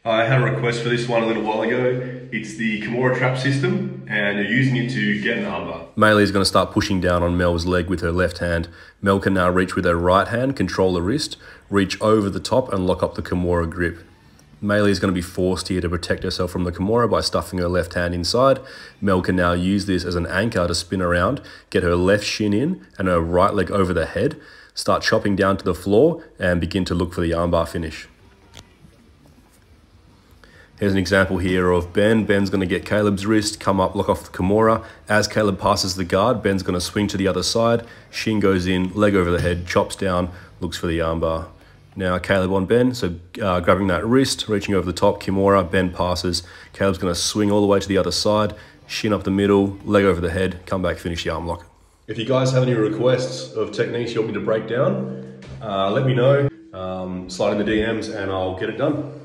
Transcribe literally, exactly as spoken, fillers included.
I had a request for this one a little while ago. It's the Kimura trap system, and you're using it to get an armbar. Maylee is going to start pushing down on Mel's leg with her left hand. Mel can now reach with her right hand, control the wrist, reach over the top and lock up the Kimura grip. Maylee is going to be forced here to protect herself from the Kimura by stuffing her left hand inside. Mel can now use this as an anchor to spin around, get her left shin in and her right leg over the head, start chopping down to the floor and begin to look for the armbar finish. Here's an example here of Ben. Ben's going to get Caleb's wrist, come up, lock off the Kimura. As Caleb passes the guard, Ben's going to swing to the other side. Shin goes in, leg over the head, chops down, looks for the armbar. Now Caleb on Ben, so uh, grabbing that wrist, reaching over the top, Kimura, Ben passes. Caleb's going to swing all the way to the other side, shin up the middle, leg over the head, come back, finish the arm lock. If you guys have any requests of techniques you want me to break down, uh, let me know. Um, slide in the D Ms and I'll get it done.